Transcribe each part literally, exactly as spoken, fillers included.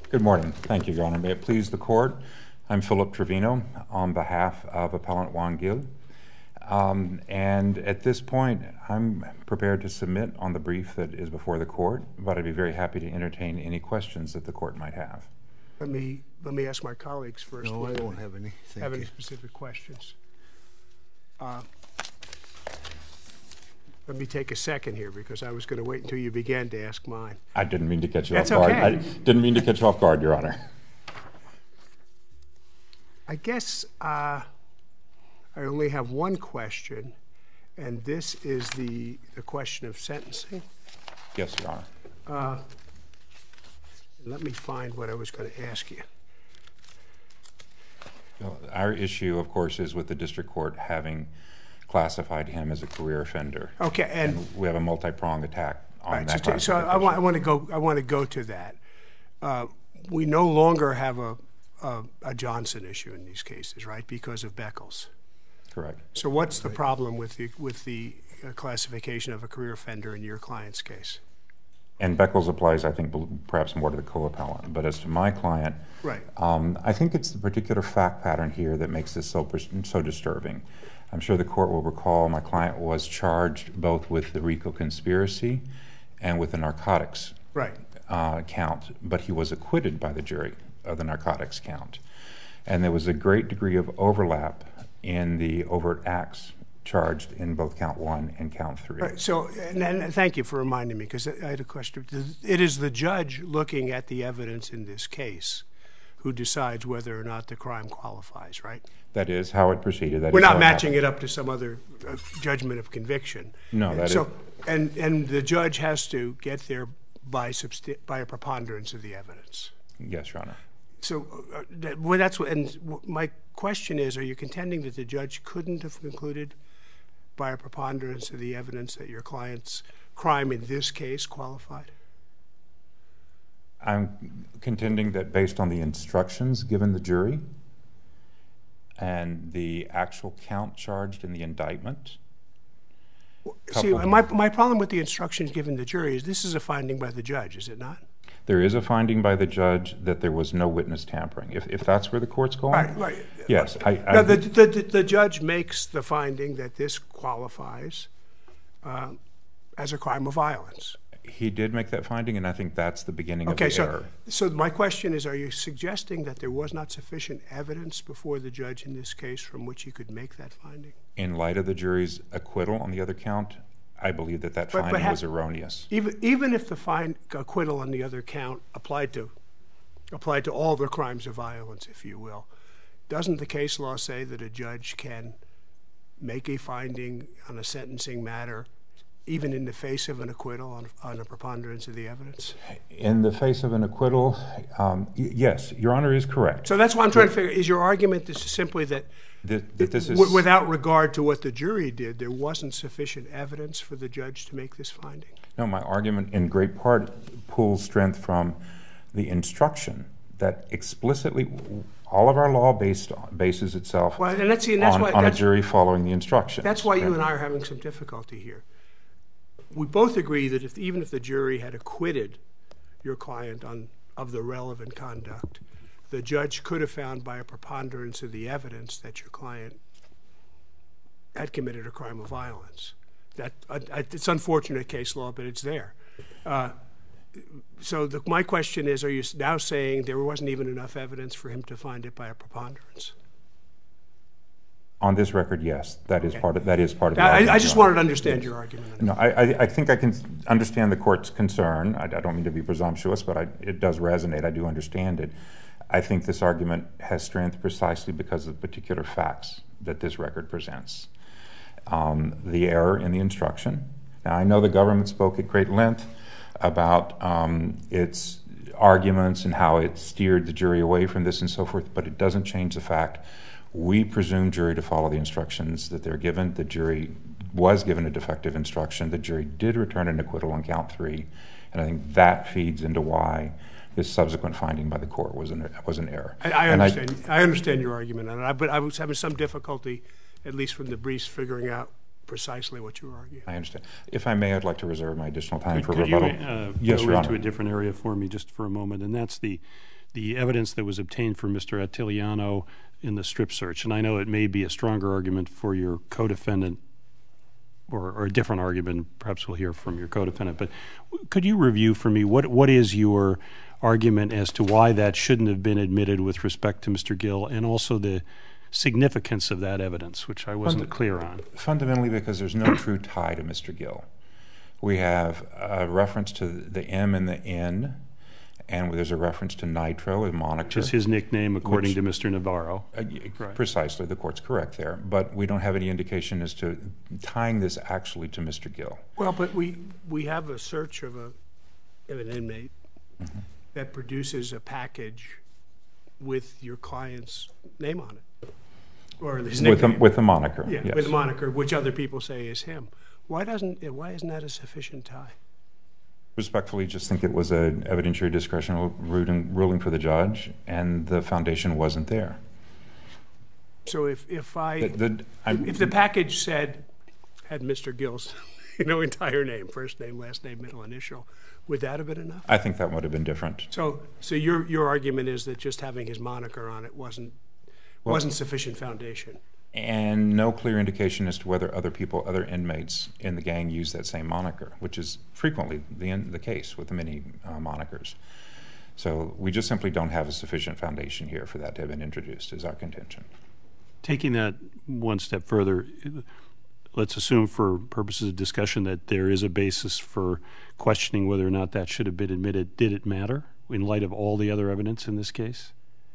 Good morning. Thank you, Your Honor. May it please the Court, I'm Philip Trevino on behalf of Appellant Juan Gil. Um, and at this point, I'm prepared to submit on the brief that is before the Court, but I'd be very happy to entertain any questions that the Court might have. Let me, let me ask my colleagues first. No, I don't have any. Thank have you. any specific questions. Uh, Let me take a second here because I was going to wait until you began to ask mine. I didn't mean to catch you That's off guard. okay. I didn't mean to catch you off guard, Your Honor. I guess uh, I only have one question, and this is the, the question of sentencing. Yes, Your Honor. Uh, let me find what I was going to ask you. Well, our issue, of course, is with the District Court having classified him as a career offender. Okay, and, and we have a multi-pronged attack on right, that. So, so I want, I want to go. I want to go to that. Uh, we no longer have a, a a Johnson issue in these cases, right? Because of Beckles. Correct. So, what's the problem with the with the uh, classification of a career offender in your client's case? And Beckles applies, I think, perhaps more to the co-appellant. But as to my client, right? Um, I think it's the particular fact pattern here that makes this so so disturbing. I'm sure the Court will recall my client was charged both with the RICO conspiracy and with the narcotics right. uh, count, but he was acquitted by the jury of the narcotics count. And there was a great degree of overlap in the overt acts charged in both count one and count three. Right. So, and, and thank you for reminding me, because I had a question. It is the judge looking at the evidence in this case who decides whether or not the crime qualifies, right? That is how it proceeded. That We're is not how matching it, it up to some other uh, judgment of conviction. No, that so, is. And, and the judge has to get there by, substi by a preponderance of the evidence. Yes, Your Honor. So uh, that, well, that's what, and my question is, are you contending that the judge couldn't have concluded by a preponderance of the evidence that your client's crime in this case qualified? I'm contending that based on the instructions given the jury and the actual count charged in the indictment. See, my, my problem with the instructions given the jury is this is a finding by the judge, is it not? There is a finding by the judge that there was no witness tampering. If, if that's where the Court's going? Right, right. Yes. I, I, now, the, the, the judge makes the finding that this qualifies uh, as a crime of violence. He did make that finding, and I think that's the beginning okay, of the so, error. So my question is, are you suggesting that there was not sufficient evidence before the judge in this case from which he could make that finding? In light of the jury's acquittal on the other count, I believe that that but, finding but was erroneous. Even, even if the find, acquittal on the other count applied to, applied to all the crimes of violence, if you will, doesn't the case law say that a judge can make a finding on a sentencing matter even in the face of an acquittal on, on a preponderance of the evidence? In the face of an acquittal, um, yes, Your Honor is correct. So that's why I'm trying to figure, is your argument this is simply that, that, that this is, without regard to what the jury did, there wasn't sufficient evidence for the judge to make this finding? No, my argument in great part pulls strength from the instruction that explicitly, all of our law based on, bases itself well, and that's, and that's on, why, on that's, a jury following the instructions. That's why you and I are having some difficulty here. We both agree that if, even if the jury had acquitted your client on, of the relevant conduct, the judge could have found by a preponderance of the evidence that your client had committed a crime of violence. That uh, it's unfortunate case law, but it's there. Uh, so the, my question is, are you now saying there wasn't even enough evidence for him to find it by a preponderance? On this record, yes, that is okay. part of that is part of. The I, argument, I just wanted to understand yes. your argument. No, I, I think I can understand the Court's concern. I, I don't mean to be presumptuous, but I, it does resonate. I do understand it. I think this argument has strength precisely because of the particular facts that this record presents. Um, the error in the instruction. Now, I know the government spoke at great length about um, its arguments and how it steered the jury away from this and so forth, but it doesn't change the fact we presume jury to follow the instructions that they're given. The jury was given a defective instruction. The jury did return an acquittal on count three, and I think that feeds into why this subsequent finding by the Court was an, was an error. I, I understand. I, I understand your argument on it, but I was having some difficulty, at least from the briefs, figuring out precisely what you were arguing. I understand. If I may, I'd like to reserve my additional time could, for could rebuttal. You, uh, yes, go Your into Honor. a different area for me just for a moment, and that's the the evidence that was obtained from Mister Attiliano in the strip search. And I know it may be a stronger argument for your co-defendant, or, or a different argument, perhaps we'll hear from your co-defendant, but could you review for me what what is your argument as to why that shouldn't have been admitted with respect to Mister Gil, and also the significance of that evidence, which I wasn't Fund clear on? Fundamentally because there's no true tie to Mister Gil. We have a reference to the M and the N, and there's a reference to Nitro, a moniker. Which is his nickname, according which, to Mister Navarro. Uh, right. Precisely, the court's correct there. But we don't have any indication as to tying this actually to Mister Gil. Well, but we, we have a search of, a, of an inmate mm-hmm. that produces a package with your client's name on it. Or his nickname. With a, with a moniker, yeah, yes. With a moniker, which other people say is him. Why doesn't why isn't that a sufficient tie? Respectfully, just think it was an evidentiary discretional ruling, ruling for the judge, and the foundation wasn't there. So if if I the, the, if the package said had Mister Gil's you know entire name, first name, last name, middle initial, would that have been enough? I think that would have been different. So so your your argument is that just having his moniker on it wasn't well, wasn't sufficient foundation. And no clear indication as to whether other people, other inmates in the gang use that same moniker, which is frequently the, the case with the many uh, monikers. So we just simply don't have a sufficient foundation here for that to have been introduced, is our contention. Taking that one step further, let's assume for purposes of discussion that there is a basis for questioning whether or not that should have been admitted. Did it matter in light of all the other evidence in this case?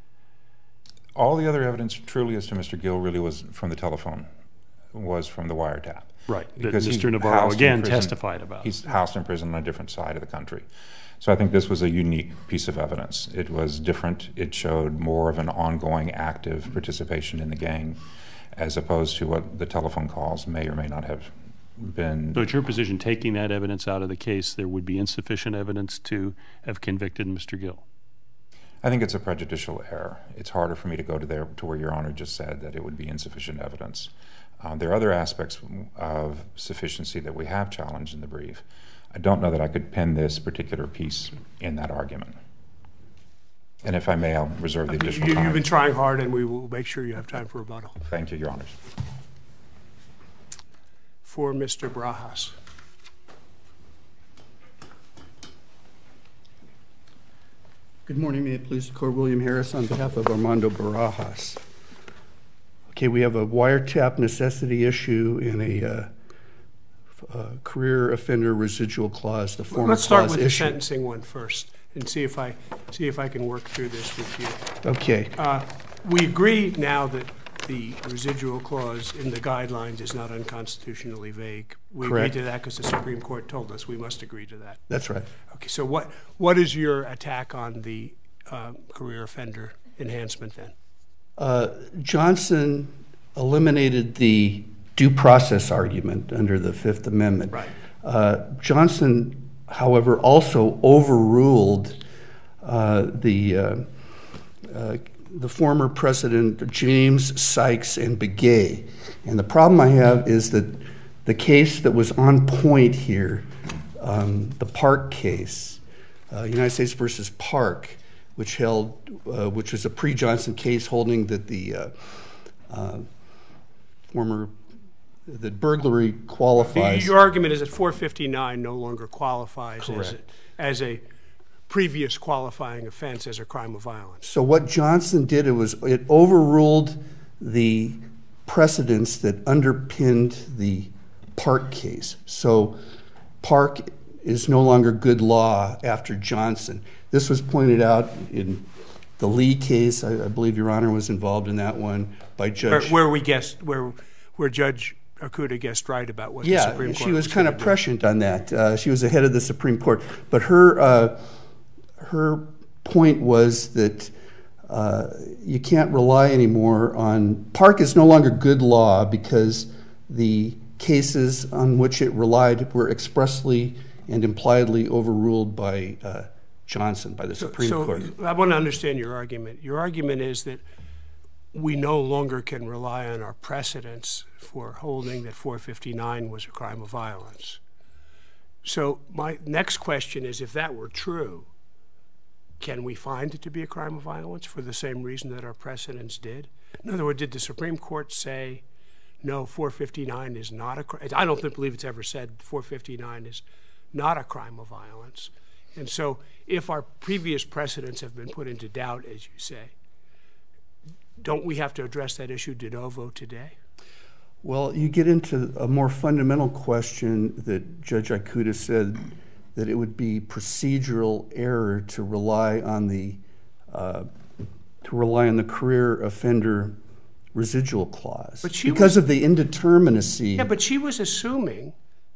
All the other evidence truly as to Mister Gil really was from the telephone, was from the wiretap. Right, because Mister Navarro again testified about. He's housed in prison on a different side of the country. So I think this was a unique piece of evidence. It was different. It showed more of an ongoing active participation in the gang as opposed to what the telephone calls may or may not have been. So it's your position, taking that evidence out of the case, there would be insufficient evidence to have convicted Mister Gil? I think it's a prejudicial error. It's harder for me to go to there to where Your Honor just said that it would be insufficient evidence. Um, there are other aspects of sufficiency that we have challenged in the brief. I don't know that I could pin this particular piece in that argument. And if I may, I'll reserve the additional you, time. You've been trying hard, and we will make sure you have time for rebuttal. Thank you, Your Honors. For Mister Barajas. Good morning. May it please the Court. William Harris on behalf of Armando Barajas. Okay, we have a wiretap necessity issue and a uh, uh, career offender residual clause, the former Let's start clause with issue. the sentencing one first and see if I see if I can work through this with you. Okay. Uh, we agree now that the residual clause in the guidelines is not unconstitutionally vague. We Correct. agree to that because the Supreme Court told us we must agree to that. That's right. Okay, so what what is your attack on the uh, career offender enhancement then? Uh, Johnson eliminated the due process argument under the Fifth Amendment. Right. Uh, Johnson, however, also overruled uh, the uh, uh, the former President James Sykes and Begay. And the problem I have is that the case that was on point here, um, the Park case, uh, United States versus Park, which held, uh, which was a pre-Johnson case holding that the uh, uh, former, that burglary qualifies. Your argument is that four fifty-nine no longer qualifies as a, as a previous qualifying offense as a crime of violence. So what Johnson did, it was it overruled the precedents that underpinned the Park case. So Park is no longer good law after Johnson. This was pointed out in the Lee case. I, I believe Your Honor was involved in that one by Judge. Where, where we guessed, where where Judge Okuda guessed right about what yeah, the Supreme Court she was, was kind of do. prescient on that. Uh, she was ahead of the Supreme Court, but her uh, her point was that uh, you can't rely anymore on Park is no longer good law because the cases on which it relied were expressly and impliedly overruled by uh, Johnson, by the so, Supreme so Court. I want to understand your argument. Your argument is that we no longer can rely on our precedents for holding that four fifty-nine was a crime of violence. So my next question is, if that were true, can we find it to be a crime of violence for the same reason that our precedents did? In other words, did the Supreme Court say, no, four fifty-nine is not a crime? I don't believe it's ever said four fifty-nine is not a crime of violence. And so if our previous precedents have been put into doubt, as you say, don't we have to address that issue de novo today? Well, you get into a more fundamental question that Judge Ikuda said, that it would be procedural error to rely on the uh, to rely on the career offender residual clause but she because was, of the indeterminacy. Yeah, but she was assuming,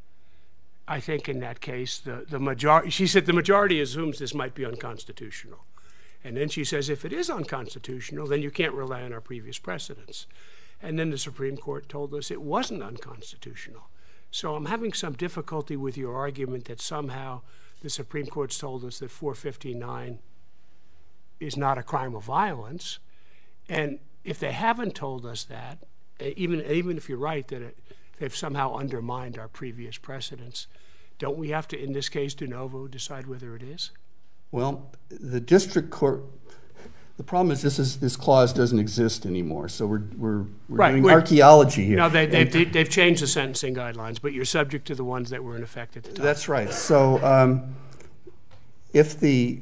I think in that case, the, the majority, she said the majority assumes this might be unconstitutional. And then she says if it is unconstitutional, then you can't rely on our previous precedents. And then the Supreme Court told us it wasn't unconstitutional. So I'm having some difficulty with your argument that somehow the Supreme Court's told us that four fifty-nine is not a crime of violence. And if they haven't told us that, even, even if you're right that it, they've somehow undermined our previous precedents, don't we have to, in this case, de novo, decide whether it is? Well, the district court, the problem is this is this clause doesn't exist anymore. So we're we're, we're right, doing we're, archaeology here. No, they, they've, they've changed the sentencing guidelines, but you're subject to the ones that were in effect at the time. That's right. So um, if the,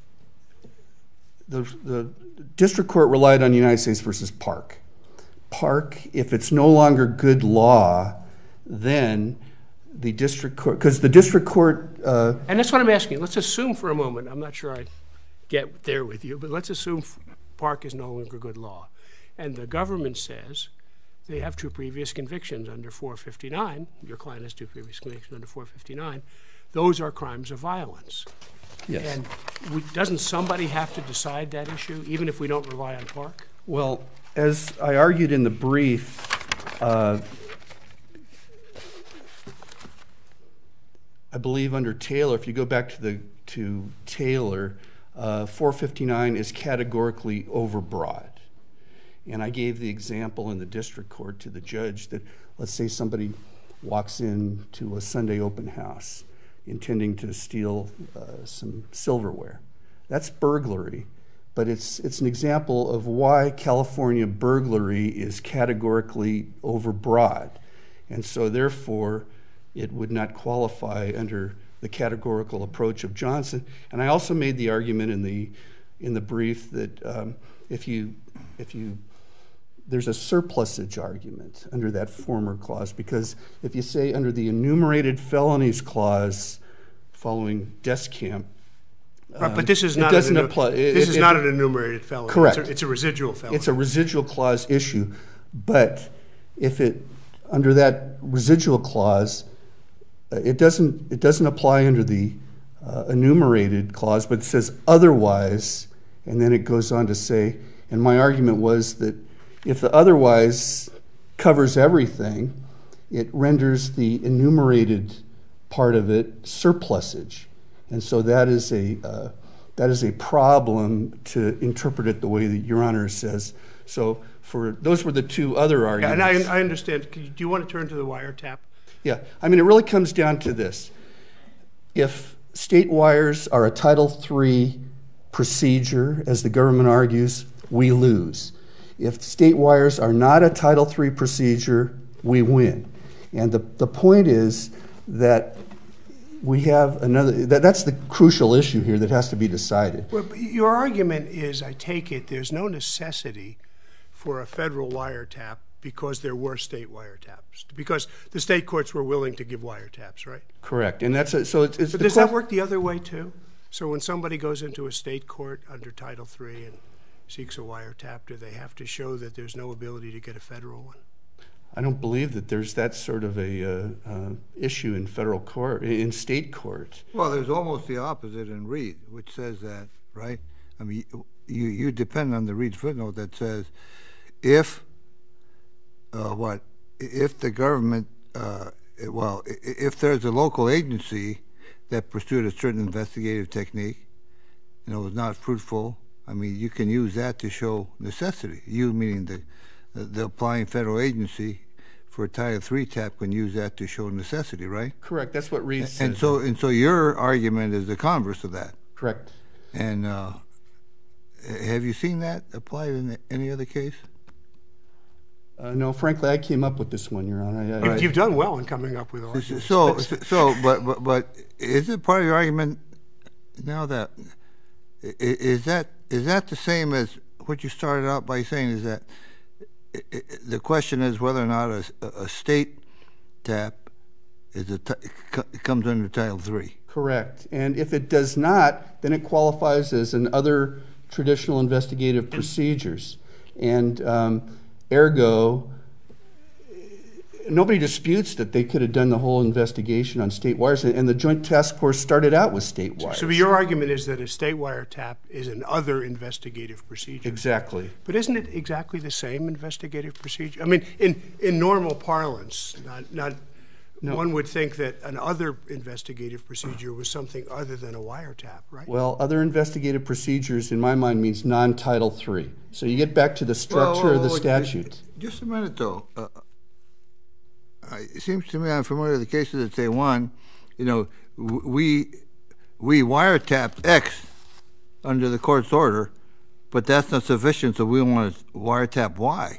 the the district court relied on United States versus Park, Park, if it's no longer good law, then the district court, because the district court... Uh, and that's what I'm asking. Let's assume for a moment, I'm not sure I get there with you, but let's assume Park is no longer good law. And the government says they have two previous convictions under four fifty-nine. Your client has two previous convictions under four fifty-nine. Those are crimes of violence. Yes. And we, doesn't somebody have to decide that issue, even if we don't rely on Park? Well, as I argued in the brief, uh, I believe under Taylor, if you go back to the to Taylor, uh, four fifty-nine is categorically overbroad. And I gave the example in the district court to the judge that, let's say somebody walks into a Sunday open house intending to steal uh, some silverware. That's burglary, but it's it's an example of why California burglary is categorically overbroad. And so therefore, it would not qualify under the categorical approach of Johnson. And I also made the argument in the in the brief that um, if you if you there's a surplusage argument under that former clause, because if you say under the enumerated felonies clause following Descamp, right, but this is um, not it doesn't an, apply. It, this it, is it, not an enumerated felony. Correct. It's a, it's a residual felony. It's a residual clause issue, but if it under that residual clause, uh, it doesn't it doesn't apply under the uh, enumerated clause, but it says otherwise, and then it goes on to say. And my argument was that if the otherwise covers everything, it renders the enumerated part of it surplusage, and so that is a uh, that is a problem to interpret it the way that Your Honor says. So for those were the two other arguments. Yeah, and I, I understand. Do you want to turn to the wiretap? Yeah, I mean it really comes down to this: if state wires are a Title three procedure, as the government argues, we lose. If state wires are not a Title three procedure, we win. And the, the point is that we have another, that, that's the crucial issue here that has to be decided. Well, your argument is, I take it, there's no necessity for a federal wiretap because there were state wiretaps, because the state courts were willing to give wiretaps, right? Correct. And that's a, so it's, it's but the does que- that work the other way too? So when somebody goes into a state court under Title three and seeks a wiretap, do they have to show that there's no ability to get a federal one? I don't believe that there's that sort of a uh, uh, issue in federal court, in state court. Well, there's almost the opposite in Reed, which says that, right? I mean, you you depend on the Reed footnote that says, if uh, what if the government, uh, well, if there's a local agency that pursued a certain investigative technique and it was not fruitful, I mean, you can use that to show necessity. You, meaning the the applying federal agency for a Title three tap, can use that to show necessity, right? Correct. That's what Reed says. And so, and so, your argument is the converse of that. Correct. And uh, have you seen that applied in any other case? Uh, no, frankly, I came up with this one, Your Honor. I, I, You've, you've done well in coming up with arguments. So, so, so but, but, but is it part of your argument now that is that is that the same as what you started out by saying? Is that the question is whether or not a, a state tap is a t comes under Title three? Correct. And if it does not, then it qualifies as an other traditional investigative procedures. And um, ergo, nobody disputes that they could have done the whole investigation on state wires, and the Joint Task Force started out with state wires. So your argument is that a state wiretap is an other investigative procedure. Exactly. But isn't it exactly the same investigative procedure? I mean, in, in normal parlance, not, not no. one would think that an other investigative procedure was something other than a wiretap, right? Well, other investigative procedures, in my mind, means non-Title three. So you get back to the structure whoa, whoa, whoa, of the statute. Just a minute, though. Uh, it seems to me I'm familiar with the cases that say, one, you know, we we wiretap X under the court's order, but that's not sufficient, so we want to wiretap Y.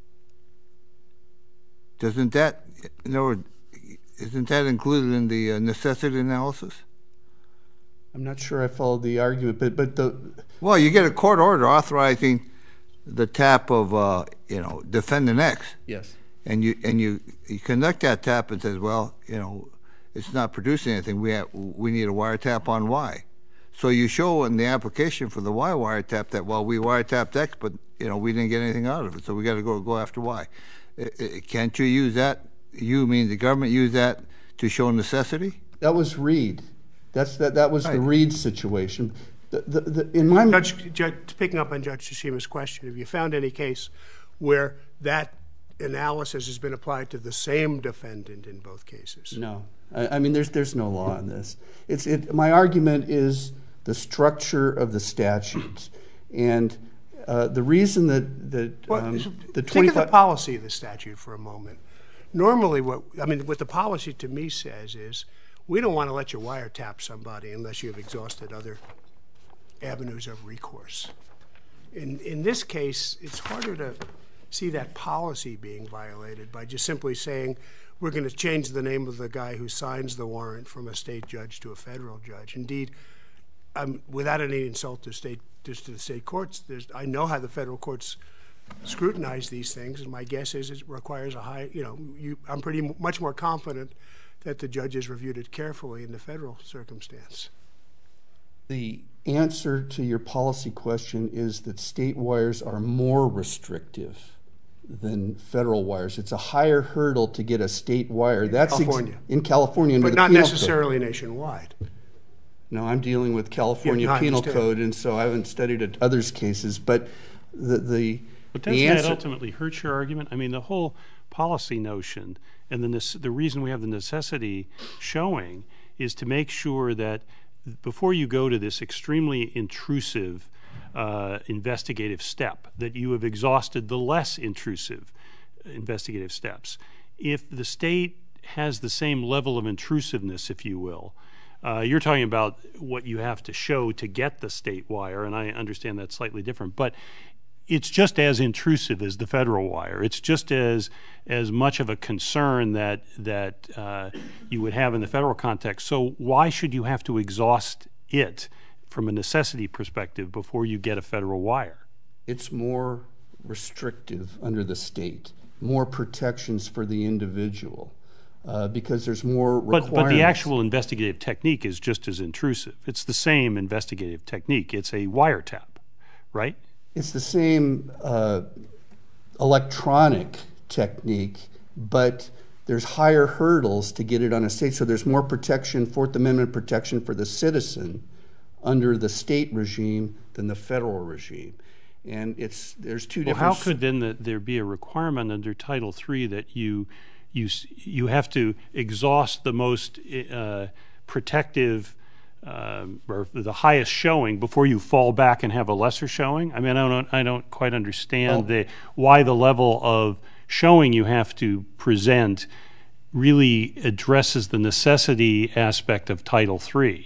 Doesn't that, in other words, isn't that included in the uh, necessity analysis? I'm not sure I followed the argument, but but the well, you get a court order authorizing the tap of uh, you know, defendant X. Yes. And you and you, you conduct that tap and says, well, you know, it's not producing anything. We have, we need a wiretap on Y. So you show in the application for the Y wiretap that, well, we wiretapped X, but you know, we didn't get anything out of it, so we got to go go after Y. It, it, can't you use that? You mean the government use that to show necessity? That was Reed. That's that. That was right. the Reed situation. The, the, the, in my Judge, Judge, picking up on Judge Tshishima's question, have you found any case where that analysis has been applied to the same defendant in both cases? No. I, I mean, there's there's no law on this. It's it. My argument is the structure of the statutes, and uh, the reason that that well, um, the think of the policy of the statute for a moment. Normally, what I mean, what the policy to me says is, we don't want to let you wiretap somebody unless you have exhausted other avenues of recourse. In in this case, it's harder to see that policy being violated by just simply saying we're going to change the name of the guy who signs the warrant from a state judge to a federal judge. Indeed, um, without any insult to state just to the state courts, there's, I know how the federal courts scrutinize these things, and my guess is it requires a high. You know, you, I'm pretty much more confident that the judges reviewed it carefully in the federal circumstance. The answer to your policy question is that state wires are more restrictive than federal wires. It's a higher hurdle to get a state wire. That's California. in California, under but the not penal necessarily code. nationwide. No, I'm dealing with California Yeah, no, penal understand. code, and so I haven't studied others' cases. But the the But doesn't the answer, that ultimately hurt your argument? I mean, the whole policy notion and the, the reason we have the necessity showing is to make sure that before you go to this extremely intrusive uh, investigative step, that you have exhausted the less intrusive investigative steps. If the state has the same level of intrusiveness, if you will, uh, you're talking about what you have to show to get the state wire, and I understand that's slightly different, but it's just as intrusive as the federal wire. It's just as as much of a concern that that uh, you would have in the federal context. So why should you have to exhaust it from a necessity perspective before you get a federal wire? It's more restrictive under the state, more protections for the individual, uh, because there's more requirements. But, but the actual investigative technique is just as intrusive. It's the same investigative technique. It's a wiretap, right? It's the same uh, electronic technique, but there's higher hurdles to get it on a state, so there's more protection, Fourth Amendment protection for the citizen under the state regime than the federal regime. And it's there's two well, different... how could then the, there be a requirement under Title three that you, you, you have to exhaust the most uh, protective Um, or the highest showing before you fall back and have a lesser showing? I mean, I don't, I don't quite understand well, the, why the level of showing you have to present really addresses the necessity aspect of Title three.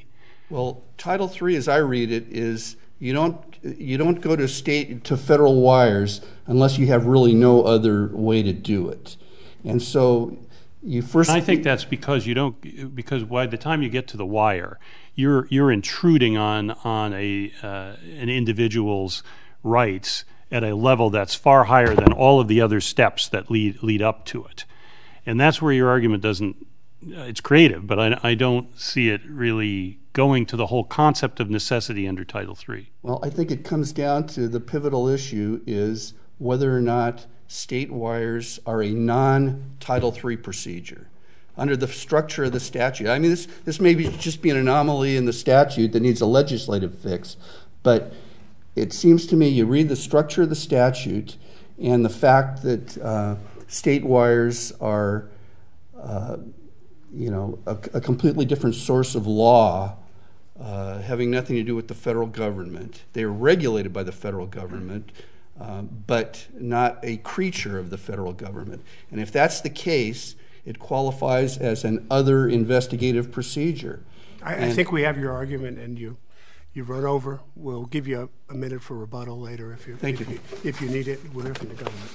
Well, Title three, as I read it, is you don't you don't go to state to federal wires unless you have really no other way to do it, and so you first. I think that's because you don't because by the time you get to the wire, you're you're intruding on on a uh, an individual's rights at a level that's far higher than all of the other steps that lead lead up to it, and that's where your argument doesn't. Uh, it's creative, but I, I don't see it really going to the whole concept of necessity under Title three. Well, I think it comes down to the pivotal issue is whether or not state wires are a non-Title three procedure under the structure of the statute. I mean, this this may be just be an anomaly in the statute that needs a legislative fix, but it seems to me you read the structure of the statute and the fact that uh, state wires are, uh, you know, a, a completely different source of law, uh, having nothing to do with the federal government. They are regulated by the federal government, uh, but not a creature of the federal government. And if that's the case, it qualifies as an other investigative procedure. I, I think we have your argument, and you you've run over. We'll give you a, a minute for rebuttal later if you Thank if you. you if you need it. We'll hear from the government.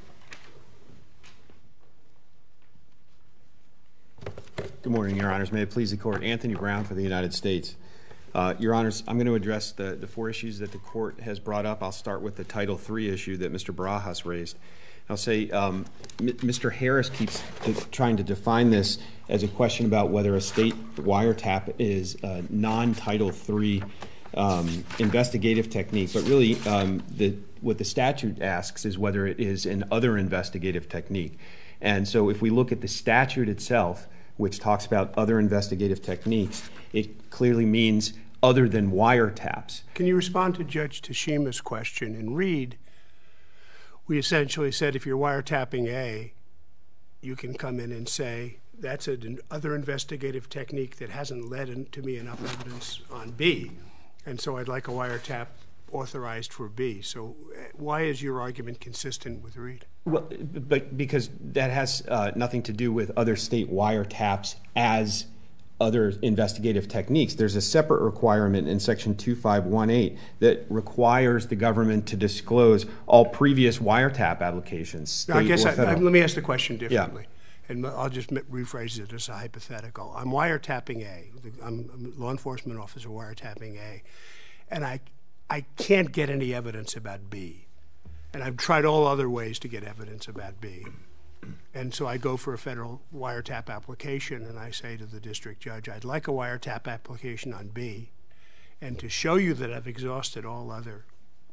Good morning, Your Honors. May it please the Court. Anthony Brown for the United States. Uh, Your Honors, I'm going to address the, the four issues that the Court has brought up. I'll start with the Title three issue that Mister Barajas raised. I'll say um, Mister Harris keeps trying to define this as a question about whether a state wiretap is a non-Title three um, investigative technique, but really um, the, what the statute asks is whether it is an other investigative technique. And so if we look at the statute itself, which talks about other investigative techniques, it clearly means other than wiretaps. Can you respond to Judge Tashima's question? In Reed, we essentially said if you're wiretapping A, you can come in and say, that's an other investigative technique that hasn't led in, to me enough evidence on B, and so I'd like a wiretap authorized for B. So why is your argument consistent with Reed? Well, but because that has uh, nothing to do with other state wiretaps as other investigative techniques. There's a separate requirement in Section two five one eight that requires the government to disclose all previous wiretap applications, state I guess or I, federal. I, let me ask the question differently. Yeah. And I'll just rephrase it as a hypothetical. I'm wiretapping A. I'm a law enforcement officer wiretapping A. And I, I can't get any evidence about B. And I've tried all other ways to get evidence about B. And so I go for a federal wiretap application, and I say to the district judge, I'd like a wiretap application on B. And to show you that I've exhausted all other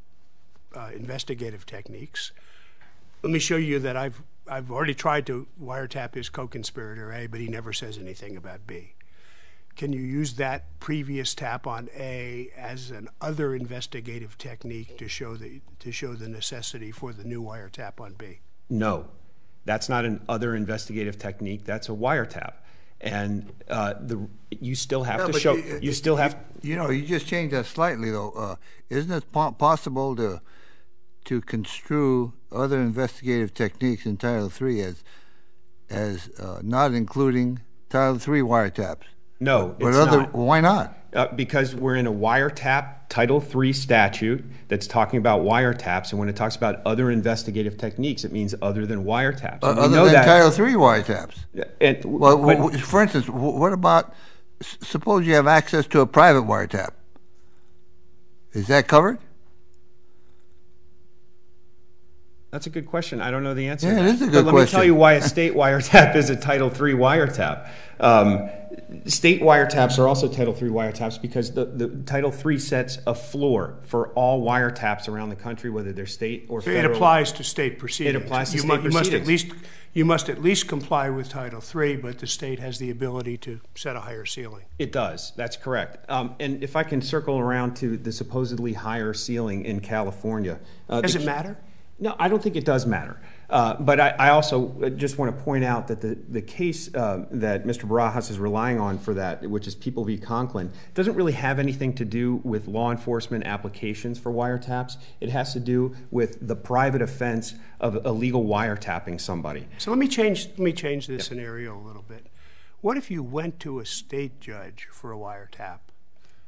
uh, investigative techniques, let me show you that I've, I've already tried to wiretap his co-conspirator A, but he never says anything about B. Can you use that previous tap on A as an other investigative technique to show the to show the necessity for the new wiretap on B? No, that's not an other investigative technique. That's a wiretap, and uh, the you still have No, to show. You, you still have. You, you know, you just changed that slightly, though. Uh, isn't it po possible to to construe other investigative techniques in Title three as as uh, not including Title three wiretaps? No, but it's other, not. Why not? Uh, because we're in a wiretap Title three statute that's talking about wiretaps, and when it talks about other investigative techniques, it means other than wiretaps. Uh, And we other know than that, Title three wiretaps. And, Well, but- w for instance, w what about, s suppose you have access to a private wiretap. Is that covered? That's a good question. I don't know the answer. Yeah, to it that. is a good but let question. me tell you why a state wiretap is a Title three wiretap. Um, state wiretaps are also Title three wiretaps because the, the Title three sets a floor for all wiretaps around the country, whether they're state or So federal. it applies to state proceedings. It applies to you state mu you must at proceedings. least you must at least comply with Title three, but the state has the ability to set a higher ceiling. It does. That's correct. Um, and if I can circle around to the supposedly higher ceiling in California. Uh, Does the- it matter? No, I don't think it does matter. Uh, but I, I also just want to point out that the, the case uh, that Mister Barajas is relying on for that, which is People v. Conklin, doesn't really have anything to do with law enforcement applications for wiretaps. It has to do with the private offense of illegal wiretapping somebody. So let me change let me change this scenario a little bit. What if you went to a state judge for a wiretap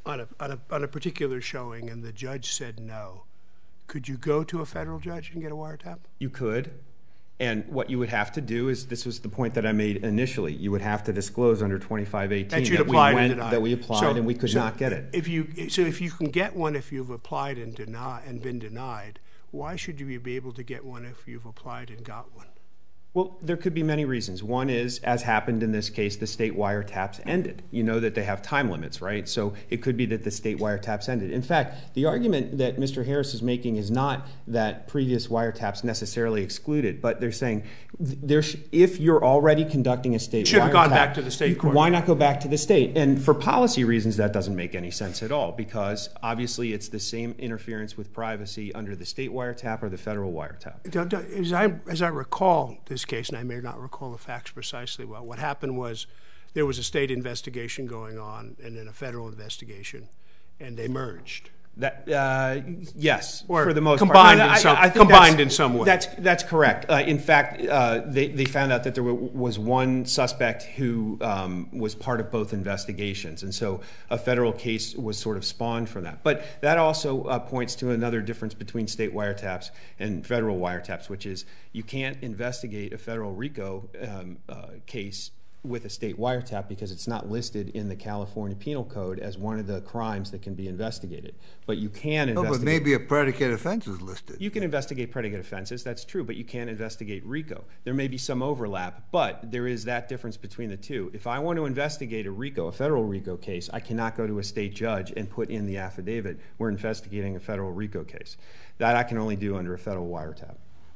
on a, on a, on a particular showing and the judge said no, could you go to a federal judge and get a wiretap? You could. And what you would have to do is, this was the point that I made initially, you would have to disclose under twenty-five eighteen that, you'd that, applied we, and went, denied. that we applied so, and we could so not get it. If you, so if you can get one if you've applied and, deny, and been denied, why should you be able to get one if you've applied and got one? Well, there could be many reasons. One is, as happened in this case, the state wiretaps ended. You know that they have time limits, right? So it could be that the state wiretaps ended. In fact, the argument that Mister Harris is making is not that previous wiretaps necessarily excluded, but they're saying there's, if you're already conducting a state wiretap, should have gone back to the state court. Why not go back to the state? And for policy reasons, that doesn't make any sense at all, because obviously it's the same interference with privacy under the state wiretap or the federal wiretap. As I, as I recall this case, and I may not recall the facts precisely well, what happened was there was a state investigation going on and then a federal investigation, and they merged. That uh, yes, or for the most combined part. In I, some, I, I think combined in some way. That's that's correct. Uh, in fact, uh, they they found out that there was one suspect who um, was part of both investigations, and so a federal case was sort of spawned from that. But that also uh, points to another difference between state wiretaps and federal wiretaps, which is you can't investigate a federal RICO um, uh, case with a state wiretap because it's not listed in the California Penal Code as one of the crimes that can be investigated. But you can investigate. Oh, but maybe a predicate offense is listed. You can investigate predicate offenses, that's true, but you can't investigate RICO. There may be some overlap, but there is that difference between the two. If I want to investigate a RICO, a federal RICO case, I cannot go to a state judge and put in the affidavit, we're investigating a federal RICO case. That I can only do under a federal wiretap.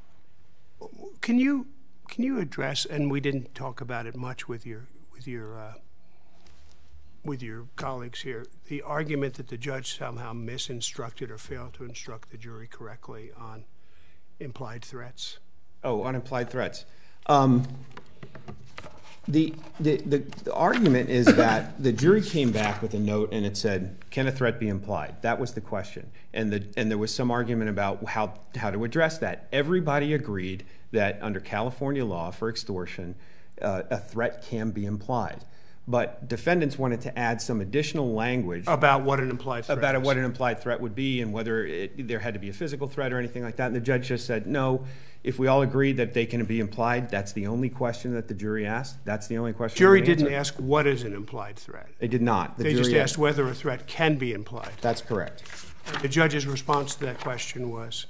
Can you Can you address, and we didn't talk about it much with your with your uh, with your colleagues here, the argument that the judge somehow misinstructed or failed to instruct the jury correctly on implied threats? Oh, on implied threats. Um, the, the the the argument is that the jury came back with a note and it said, "Can a threat be implied?" That was the question, and the and there was some argument about how how to address that. Everybody agreed that under California law for extortion, uh, a threat can be implied. But defendants wanted to add some additional language about what an implied threat about is. what an implied threat would be and whether it, there had to be a physical threat or anything like that. And the judge just said, no, if we all agreed that they can be implied, that's the only question that the jury asked. That's the only question. Jury didn't ask what is an implied threat. They did not. The they jury just asked whether a threat can be implied. That's correct. And the judge's response to that question was?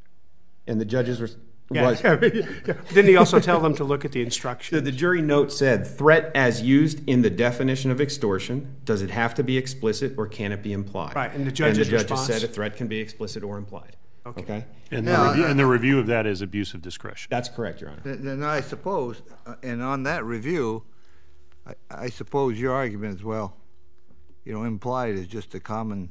And the judge's response Yeah. was, Didn't he also tell them to look at the instructions? So the jury note said, threat as used in the definition of extortion, does it have to be explicit or can it be implied? Right, and the judge's and the judge response? said a threat can be explicit or implied. Okay. Okay? And, Now, the review, uh, and the review of that is abuse of discretion. That's correct, Your Honor. Then then I suppose, uh, and on that review, I, I suppose your argument is, well, you know, implied is just a common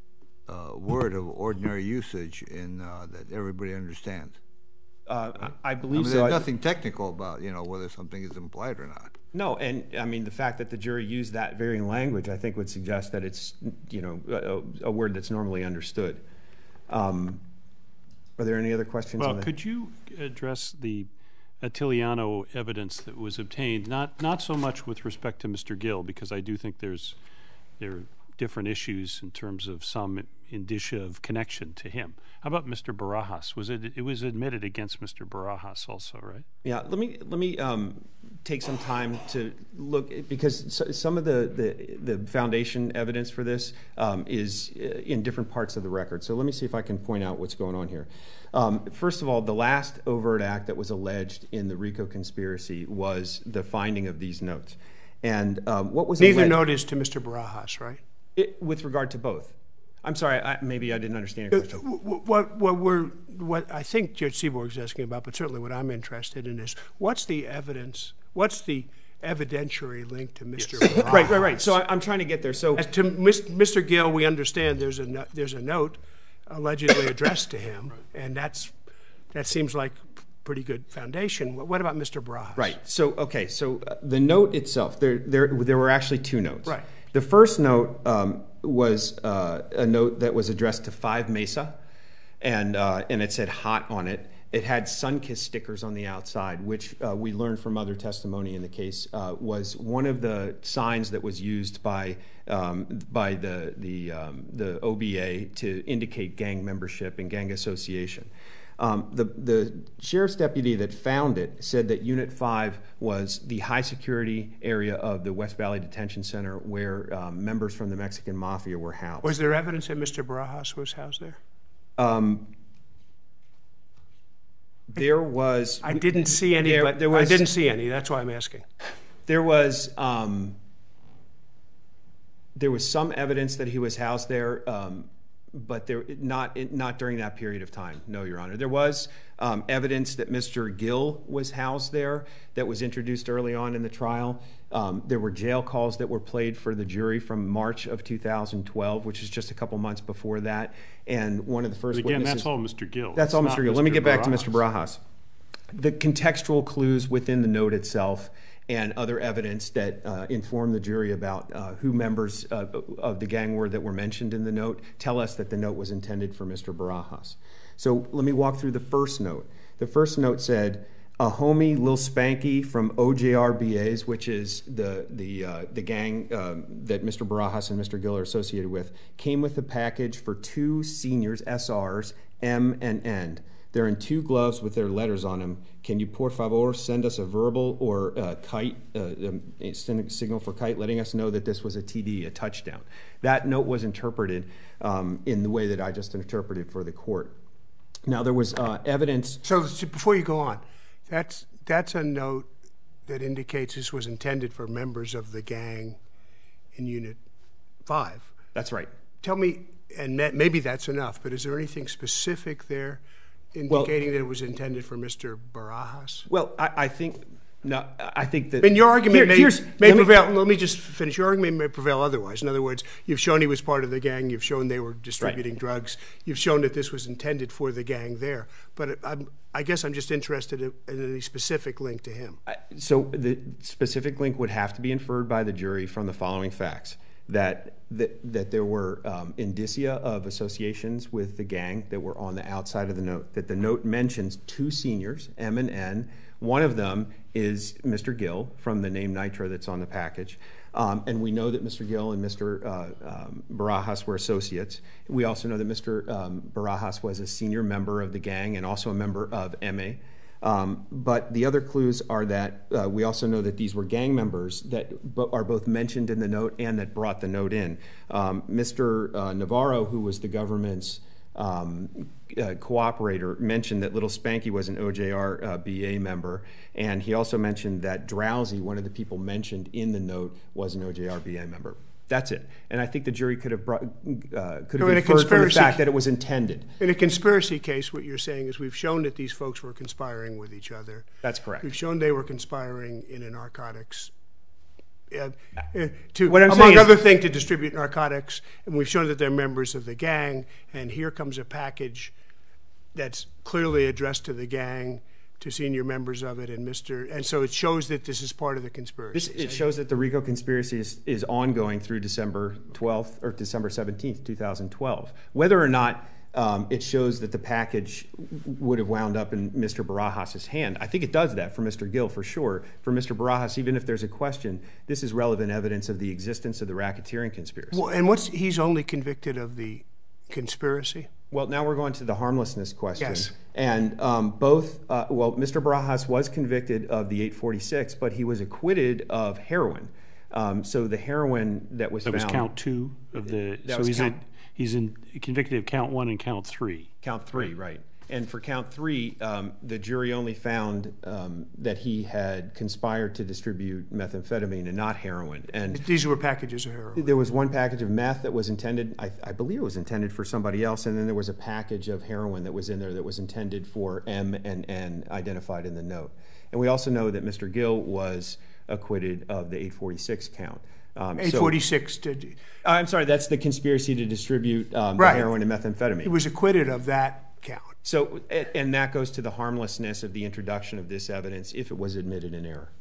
uh, word of ordinary usage in uh, that everybody understands. Uh, I, I I believe mean, so. there's I- nothing technical about, you know, whether something is implied or not. No, and I mean the fact that the jury used that very language, I think, would suggest that it's, you know, a, a word that's normally understood. Um, are there any other questions? Well, on that? could you address the Attiliano evidence that was obtained? Not not so much with respect to Mister Gil, because I do think there's there are different issues in terms of some indicia of connection to him. How about Mister Barajas? Was it it was admitted against Mister Barajas also, right? Yeah, let me let me um, take some time to look, because some of the, the, the foundation evidence for this um, is in different parts of the record. So let me see if I can point out what's going on here. Um, first of all, the last overt act that was alleged in the RICO conspiracy was the finding of these notes. And um, what was Neither alleged, note is to Mister Barajas, right? it, with regard to both. I'm sorry, I, maybe I didn't understand your question. What, what, what we're, what I think Judge Seaborg's asking about, but certainly what I'm interested in is, what's the evidence, what's the evidentiary link to Mister Barajas? Right, right, right. So I, I'm trying to get there. So As to Mister Gil, we understand there's a, no, there's a note allegedly addressed to him, and that's, that seems like pretty good foundation. What, what about Mister Barajas? Right. So, okay. So uh, the note itself, there, there, there were actually two notes. Right. The first note um, was uh, a note that was addressed to Five Mesa, and uh, and it said "hot" on it. it had sun-kissed stickers on the outside, which uh, we learned from other testimony in the case uh, was one of the signs that was used by um, by the the um, the O B A to indicate gang membership and gang association. Um, the the sheriff's deputy that found it said that Unit Five was the high security area of the West Valley Detention Center where um, members from the Mexican Mafia were housed. Was there evidence that Mister Barajas was housed there? Um, There was. I didn't see any, there, but there was, I didn't see any. That's why I'm asking. There was um, there was some evidence that he was housed there, um, but there not not during that period of time. No, Your Honor. There was um, evidence that Mister Gil was housed there that was introduced early on in the trial. Um, there were jail calls that were played for the jury from March of two thousand twelve, which is just a couple months before that. And one of the first but again, witnesses, that's all Mister Gil. That's all Mister Gil. Let me get back to Mister Barajas. Barajas. The contextual clues within the note itself and other evidence that uh, inform the jury about uh, who members uh, of the gang were that were mentioned in the note tell us that the note was intended for Mister Barajas. So let me walk through the first note. The first note said, "A homie, Lil Spanky from O J R B As," which is the the uh, the gang um, that Mister Barajas and Mister Gil are associated with, came with a package for two seniors, S Rs, M and N. They're in two gloves with their letters on them. Can you, por favor, send us a verbal or a kite, uh, a signal for kite, letting us know that this was a T D, a touchdown? That note was interpreted um, in the way that I just interpreted for the court. Now, there was uh, evidence. So before you go on, that's that's a note that indicates this was intended for members of the gang in Unit Five. That's right. Tell me, and maybe that's enough, but is there anything specific there indicating well, that it was intended for Mister Barajas? Well, I, I think no. I think that. I mean, your argument here, may, may let prevail. Me, let me just finish. Your argument may prevail otherwise. In other words, you've shown he was part of the gang. You've shown they were distributing right. drugs. You've shown that this was intended for the gang there. But I'm, I guess I'm just interested in any specific link to him. So the specific link would have to be inferred by the jury from the following facts. That, that, that there were um, indicia of associations with the gang that were on the outside of the note, that the note mentions two seniors, M and N. One of them is Mister Gil from the name Nitro that's on the package. Um, and we know that Mister Gil and Mister Uh, um, Barajas were associates. We also know that Mister Um, Barajas was a senior member of the gang and also a member of M A. Um, but the other clues are that uh, we also know that these were gang members that bo are both mentioned in the note and that brought the note in. Um, Mister Uh, Navarro, who was the government's um, uh, cooperator, mentioned that Little Spanky was an O J R uh, B A member, and he also mentioned that Drowsy, one of the people mentioned in the note, was an O J R B A member. That's it. And I think the jury could have brought, uh, could have so in inferred from the fact that it was intended. In a conspiracy case, what you're saying is we've shown that these folks were conspiring with each other. That's correct. We've shown they were conspiring in a narcotics, uh, uh, to, what I'm among other things, to distribute narcotics. And we've shown that they're members of the gang. And here comes a package that's clearly addressed to the gang, to senior members of it, and Mister And so it shows that this is part of the conspiracy. This, it shows that the RICO conspiracy is, is ongoing through December twelfth or December seventeenth, two thousand twelve. Whether or not um, it shows that the package would have wound up in Mister Barajas' hand, I think it does that for Mister Gil for sure. For Mister Barajas, even if there's a question, this is relevant evidence of the existence of the racketeering conspiracy. Well, and what's he's only convicted of the conspiracy? Well, now we're going to the harmlessness question. Yes. And um, both, uh, well, Mister Barajas was convicted of the eight forty-six, but he was acquitted of heroin. Um, so the heroin that was that found. That was count two of the. That so was he's count, in, he's in convicted of count one and count three. Count three, right. And for count three, um, the jury only found um, that he had conspired to distribute methamphetamine and not heroin. And these were packages of heroin. There was one package of meth that was intended, I, I believe it was intended for somebody else, and then there was a package of heroin that was in there that was intended for M and N identified in the note. And we also know that Mister Gil was acquitted of the eight forty-six count. Um, eight forty-six so, did. Uh, I'm sorry, that's the conspiracy to distribute um, right. the heroin and methamphetamine. He was acquitted of that count. So, and that goes to the harmlessness of the introduction of this evidence if it was admitted in error.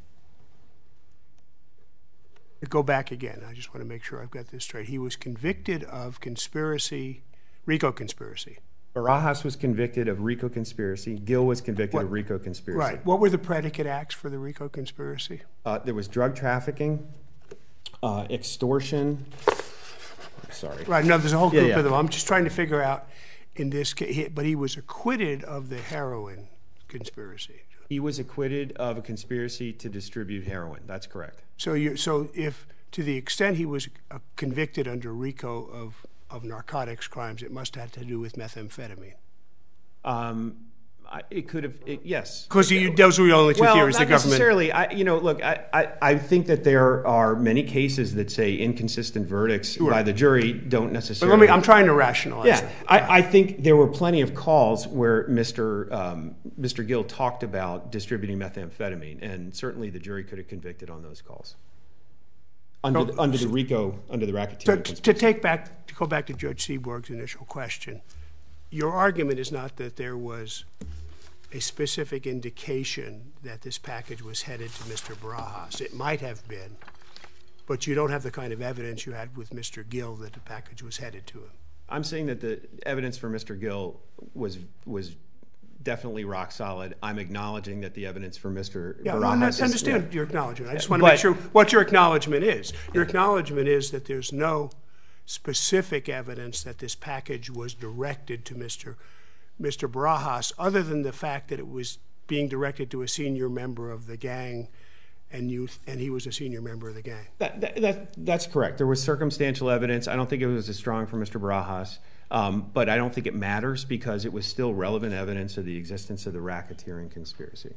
Go back again. I just want to make sure I've got this straight. He was convicted of conspiracy, RICO conspiracy. Barajas was convicted of RICO conspiracy. Gil was convicted What? of RICO conspiracy. Right. What were the predicate acts for the RICO conspiracy? Uh, there was drug trafficking, uh, extortion. Sorry. Right. No, there's a whole group Yeah, yeah. of them. I'm just trying to figure out in this case, but he was acquitted of the heroin conspiracy. He was acquitted of a conspiracy to distribute heroin. That's correct. So you, so if to the extent he was uh, convicted under RICO of of narcotics crimes, it must have to do with methamphetamine. Um, I, it could have, it, yes. Because those were the only two Well, theories not the government. necessarily. I, you know, look, I, I, I think that there are many cases that say inconsistent verdicts Sure. by the jury don't But necessarily. let me. I'm trying to rationalize Yeah, it. I, I think there were plenty of calls where Mister Um, Mister Gill talked about distributing methamphetamine, and certainly the jury could have convicted on those calls. Under, So- the, under the RICO, under the To, racketeering to conspiracy. take back, to go back to Judge Seaborg's initial question, your argument is not that there was a specific indication that this package was headed to Mister Barajas. It might have been, but you don't have the kind of evidence you had with Mister Gill that the package was headed to him. I'm saying that the evidence for Mister Gill was was definitely rock solid. I'm acknowledging that the evidence for Mister Yeah, Barajas well, I is- understand yeah. your acknowledgement. I just want to But- make sure what your acknowledgement is. Your acknowledgement is that there's no specific evidence that this package was directed to Mister Mister Barajas, other than the fact that it was being directed to a senior member of the gang, and you and he was a senior member of the gang. That, that, that, that's correct. There was circumstantial evidence. I don't think it was as strong for Mister Barajas, um, but I don't think it matters because it was still relevant evidence of the existence of the racketeering conspiracy.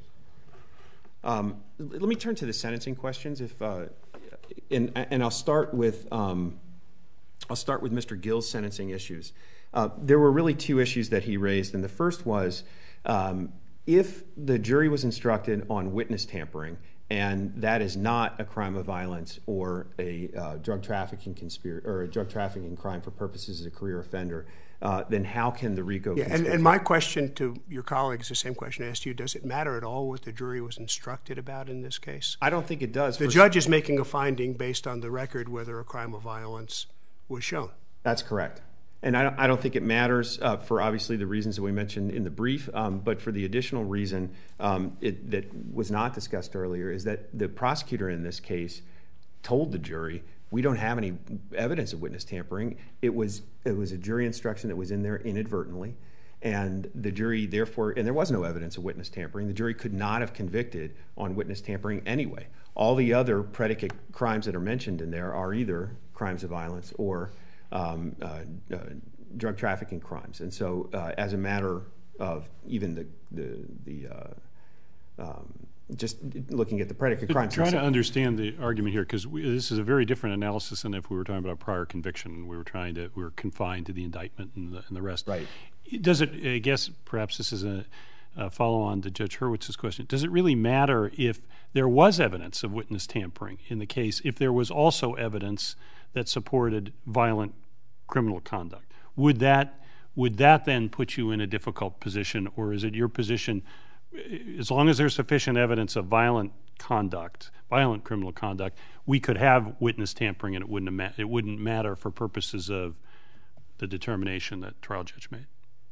Um, let me turn to the sentencing questions, if uh, and and I'll start with um, I'll start with Mister Gill's sentencing issues. Uh, there were really two issues that he raised, and the first was um, if the jury was instructed on witness tampering, and that is not a crime of violence or a uh, drug trafficking conspiracy or a drug trafficking crime for purposes as a career offender, uh, then how can the RICO Yeah, and, conspiracy? and my question to your colleagues, the same question I asked you, does it matter at all what the jury was instructed about in this case? I don't think it does. The For- judge is making a finding based on the record whether a crime of violence was shown. That's correct. And I don't, I don't think it matters uh, for obviously the reasons that we mentioned in the brief, um, but for the additional reason um, it, that was not discussed earlier is that the prosecutor in this case told the jury, we don't have any evidence of witness tampering. It was, it was a jury instruction that was in there inadvertently, and the jury therefore, and there was no evidence of witness tampering, the jury could not have convicted on witness tampering anyway. All the other predicate crimes that are mentioned in there are either crimes of violence or Um, uh, uh, drug trafficking crimes, and so uh, as a matter of even the the, the uh, um, just looking at the predicate crimes. Trying to understand the argument here, because this is a very different analysis than if we were talking about a prior conviction. We were trying to we were confined to the indictment and the, and the rest. Right. Does it? I guess perhaps this is a, a follow-on to Judge Hurwitz's question. Does it really matter if there was evidence of witness tampering in the case, if there was also evidence that supported violent criminal conduct? Would that would that then put you in a difficult position, or is it your position, as long as there's sufficient evidence of violent conduct, violent criminal conduct, we could have witness tampering and it wouldn't ma- it wouldn't matter for purposes of the determination that trial judge made?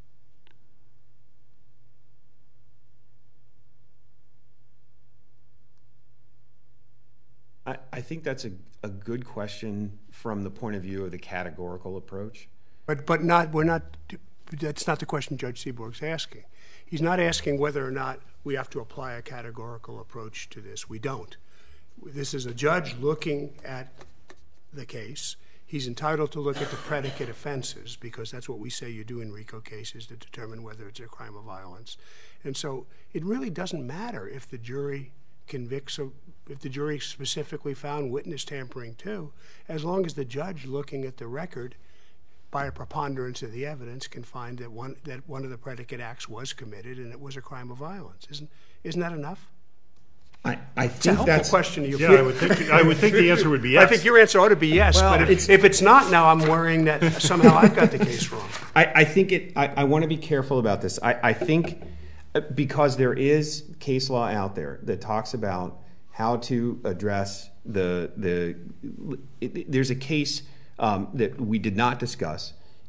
I, I think that's a, a good question from the point of view of the categorical approach. But but not we're not. That's not the question Judge Seaborg's asking. He's not asking whether or not we have to apply a categorical approach to this. We don't. This is a judge looking at the case. He's entitled to look at the predicate offenses because that's what we say you do in RICO cases to determine whether it's a crime of violence. And so it really doesn't matter if the jury convicts, a, if the jury specifically found witness tampering too, as long as the judge looking at the record by a preponderance of the evidence can find that one that one of the predicate acts was committed and it was a crime of violence. Isn't isn't that enough? I, I It's a think helpful that's question to you. Yeah, I would think, I would think the answer would be yes. I think your answer ought to be yes, Well, but if it's- if it's not now, I'm worrying that somehow I've got the case wrong. I, I think it. I, I want to be careful about this. I, I think uh, because there is case law out there that talks about how to address the the. It, there's a case um, that we did not discuss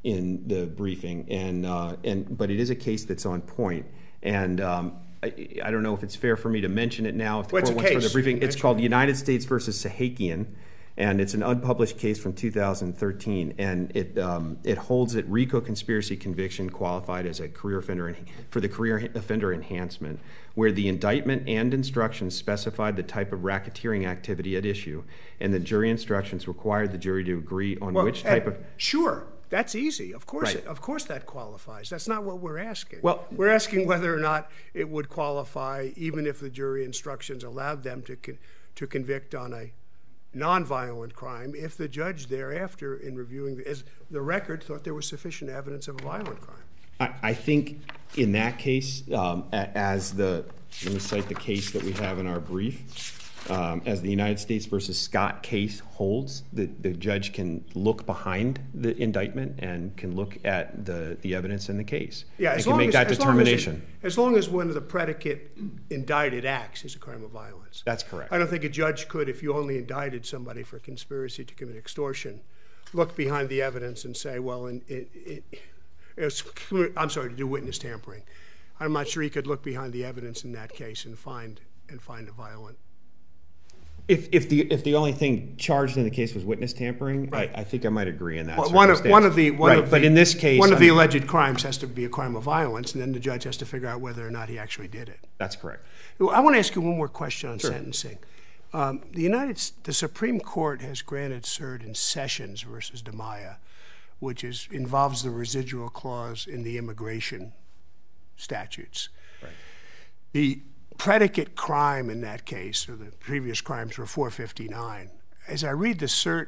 in the briefing, and uh, and but it is a case that's on point. And um, I, I don't know if it's fair for me to mention it now. If the What's court the wants for case? the briefing, it's Mention called it. United States versus Sahakian, and it's an unpublished case from two thousand thirteen. And it um, it holds that RICO conspiracy conviction qualified as a career offender for the career offender enhancement, where the indictment and instructions specified the type of racketeering activity at issue, and the jury instructions required the jury to agree on Well, which type and- of. Sure, that's easy. Of course, Right. it, of course that qualifies. That's not what we're asking. Well- we're asking whether or not it would qualify, even if the jury instructions allowed them to con- to convict on a nonviolent crime, if the judge thereafter, in reviewing the, as the record, thought there was sufficient evidence of a violent crime. I, I think in that case, um, a- as the let me cite the case that we have in our brief. Um, as the United States versus Scott case holds, the, the judge can look behind the indictment and can look at the, the evidence in the case. Yeah, and as can long make as, that as long as it- determination. As long as one of the predicate indicted acts is a crime of violence. That's correct. I don't think a judge could, if you only indicted somebody for conspiracy to commit extortion, look behind the evidence and say, well, in, it, it, it's, I'm sorry, to do witness tampering. I'm not sure he could look behind the evidence in that case and find and find a violent. If, if the if the only thing charged in the case was witness tampering, Right. I, I think I might agree in that. Well, one of circumstance. one of the one right, of the, but in this case, one of I the mean, alleged crimes has to be a crime of violence, and then the judge has to figure out whether or not he actually did it. that's correct. Well, I want to ask you one more question on Sure. sentencing. Um, the United, S- the Supreme Court has granted cert in Sessions versus DiMaia, which is involves the residual clause in the immigration statutes. Right. The predicate crime in that case, or the previous crimes, were four fifty-nine. As I read the cert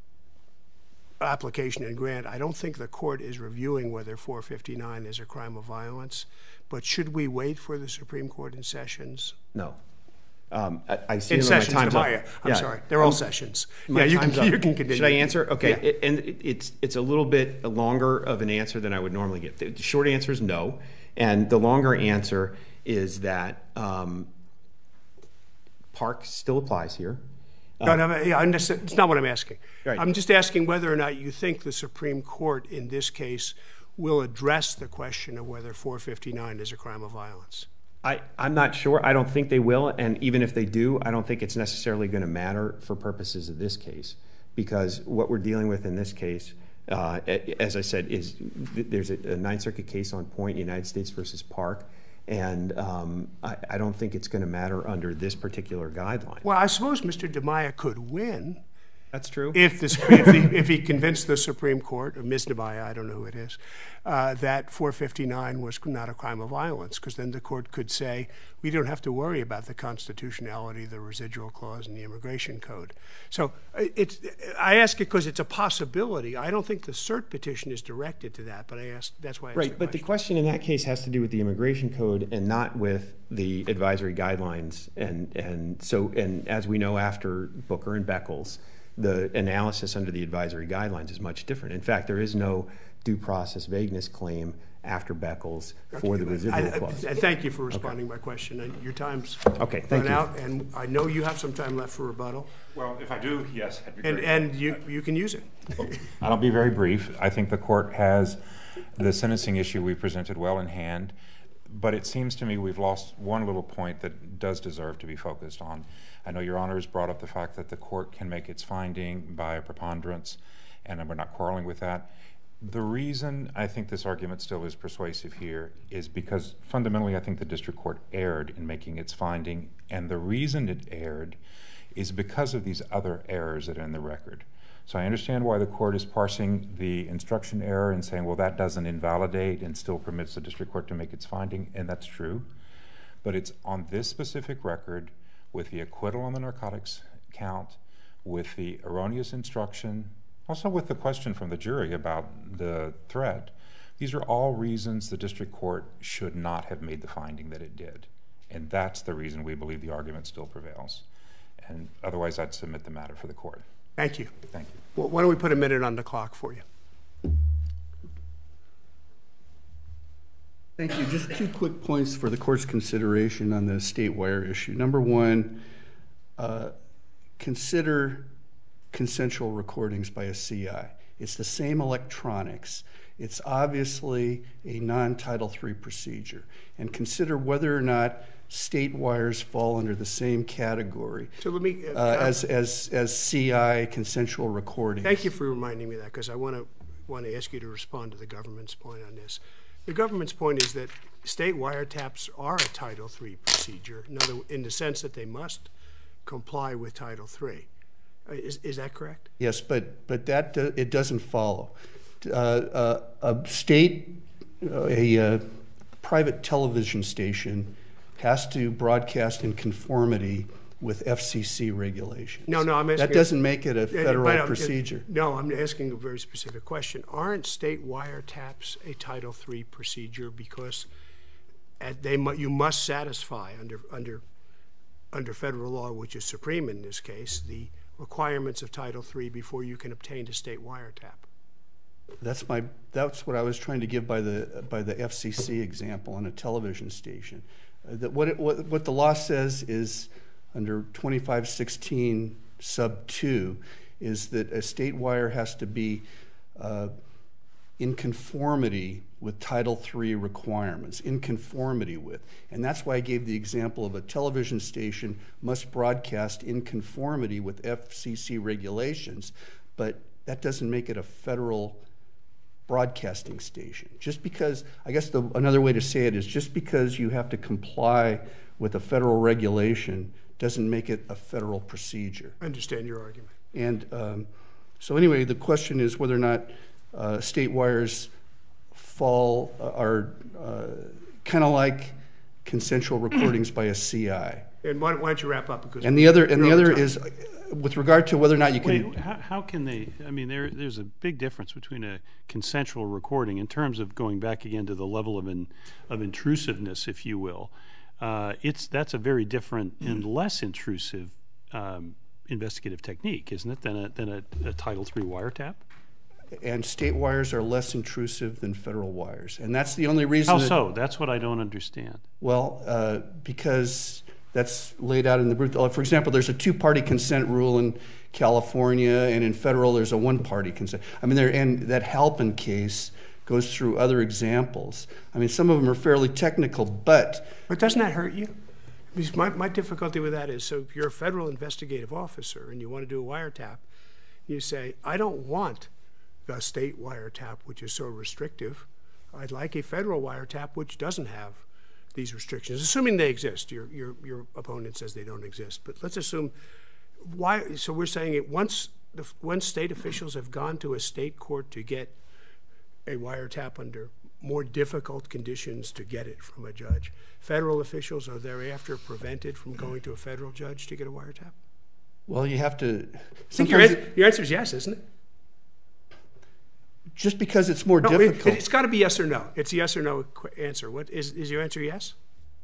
application and grant, I don't think the court is reviewing whether four fifty-nine is a crime of violence. But should we wait for the Supreme Court in Sessions? No. Um, I, I see In it on my Sessions, time's up. DiMaia. I'm Yeah. sorry, they're all Um, Sessions. My Yeah, you can, time's up. you can continue. Should I answer? Okay, Yeah. it, and it, it's it's a little bit longer of an answer than I would normally get. The short answer is no, and the longer answer is that um, Park still applies here. No, no, yeah, I understand. It's not what I'm asking. Right. I'm just asking whether or not you think the Supreme Court in this case will address the question of whether four fifty-nine is a crime of violence. I, I'm not sure. I don't think they will, and even if they do, I don't think it's necessarily going to matter for purposes of this case, because what we're dealing with in this case, uh, a- as I said, is th- there's a, a Ninth Circuit case on point, United States versus Park, and um, I, I don't think it's going to matter under this particular guideline. Well, I suppose Mister DiMaia could win That's true. if, this, if, the, if he convinced the Supreme Court, or Miz DiMaia, I don't know who it is, uh, that four fifty-nine was not a crime of violence, because then the court could say, we don't have to worry about the constitutionality, the residual clause, and the immigration code. So it's, I ask it because it's a possibility. I don't think the cert petition is directed to that, but I ask, that's why I asked Right, the but the question. question in that case has to do with the immigration code and not with the advisory guidelines. And, and so, and as we know after Booker and Beckles, the analysis under the advisory guidelines is much different. In fact, there is no due process vagueness claim after Beckles for the residual I- I- clause. And thank you for responding to my question. And your time's Okay, thank run you. out, and I know you have some time left for rebuttal, Well, if I do, yes, I'd be and, great. and you, you can use it. I'll be very brief. I think the court has the sentencing issue we presented well in hand, but it seems to me we've lost one little point that does deserve to be focused on. I know Your Honor has brought up the fact that the court can make its finding by a preponderance, and we're not quarreling with that. The reason I think this argument still is persuasive here is because fundamentally I think the district court erred in making its finding, and the reason it erred is because of these other errors that are in the record. So I understand why the court is parsing the instruction error and saying, well, that doesn't invalidate and still permits the district court to make its finding, and that's true. But it's on this specific record, with the acquittal on the narcotics count, with the erroneous instruction, also with the question from the jury about the threat. These are all reasons the district court should not have made the finding that it did. And that's the reason we believe the argument still prevails. And otherwise, I'd submit the matter for the court. Thank you. Thank you. Well, why don't we put a minute on the clock for you? Thank you. Just two quick points for the court's consideration on the state wire issue. Number one, uh, consider consensual recordings by a C I. It's the same electronics. It's obviously a non-Title three procedure. And consider whether or not state wires fall under the same category So let me, uh, uh, as, as, as C I, consensual recordings. Thank you for reminding me of that, because I want to want to ask you to respond to the government's point on this. The government's point is that state wiretaps are a Title three procedure, in, other, in the sense that they must comply with Title three. Uh, is, is that correct? Yes, but, but that, uh, it doesn't follow. Uh, uh, a state, uh, a uh, private television station has to broadcast in conformity with F C C regulations. No, no, I'm asking... That doesn't make it a Yeah, federal but, uh, procedure. No, I'm asking a very specific question. Aren't state wiretaps a Title three procedure because at they mu you must satisfy under under under federal law, which is supreme in this case, the requirements of Title three before you can obtain a state wiretap? That's my. That's what I was trying to give by the by the F C C example on a television station. Uh, that what, it, what what the law says is, under twenty-five sixteen sub two, is that a state wire has to be uh, in conformity with Title three requirements, in conformity with. And that's why I gave the example of a television station must broadcast in conformity with F C C regulations, but that doesn't make it a federal broadcasting station. Just because, I guess the, another way to say it is, just because you have to comply with a federal regulation doesn't make it a federal procedure. I understand your argument. And um, so anyway, the question is whether or not uh, state wires fall, uh, are uh, kind of like consensual recordings by a C I. And why, why don't you wrap up? Because and the other, and the other time. is, uh, with regard to whether or not you can... Wait, how, how can they, I mean, there, there's a big difference between a consensual recording in terms of going back again to the level of, in, of intrusiveness, if you will. Uh, it's, that's a very different and less intrusive um, investigative technique, isn't it, than a, than a, a Title three wiretap? And state wires are less intrusive than federal wires. And that's the only reason... How that, so? That's what I don't understand. Well, uh, because that's laid out in the brief. For example, there's a two-party consent rule in California, and in federal there's a one-party consent. I mean, there, and that Halpin case goes through other examples. I mean, some of them are fairly technical, but... But doesn't that hurt you? Because my, my difficulty with that is, so if you're a federal investigative officer and you want to do a wiretap, you say, I don't want the state wiretap, which is so restrictive. I'd like a federal wiretap which doesn't have these restrictions, assuming they exist. Your, your, your opponent says they don't exist, but let's assume why. So we're saying it once the, once state officials have gone to a state court to get a wiretap under more difficult conditions to get it from a judge, federal officials are thereafter prevented from going to a federal judge to get a wiretap? Well, you have to... I think your, answer, your answer is yes, isn't it? Just because it's more no, difficult. It, it's got to be yes or no. It's a yes or no answer. What is, is your answer yes?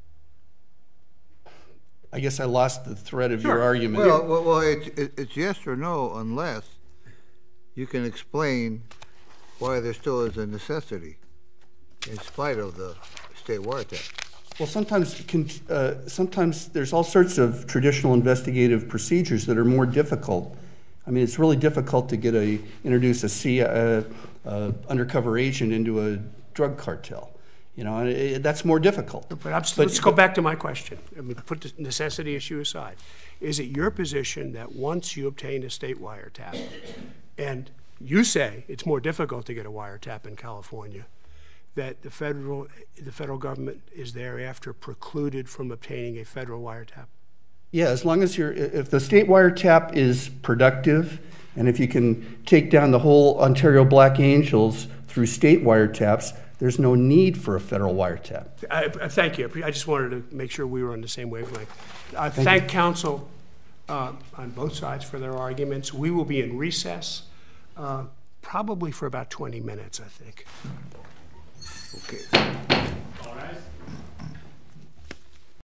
I guess I lost the thread of sure. your argument. Well, well, well it's, it's yes or no unless you can explain why there still is a necessity in spite of the state wiretap. Well, sometimes, can, uh, sometimes there's all sorts of traditional investigative procedures that are more difficult. I mean, it's really difficult to get a introduce a C, uh, uh, undercover agent into a drug cartel. You know, and it, that's more difficult. But, but let's go back to my question. I mean, put the necessity issue aside. Is it your position that once you obtain a state wiretap, and you say it's more difficult to get a wiretap in California, that the federal the federal government is thereafter precluded from obtaining a federal wiretap? Yeah, as long as you're, if the state wiretap is productive, and if you can take down the whole Ontario Black Angels through state wiretaps, there's no need for a federal wiretap. I, I thank you. I just wanted to make sure we were on the same wavelength. I thank, thank counsel uh, on both sides for their arguments. We will be in recess, uh, probably for about twenty minutes, I think. Okay.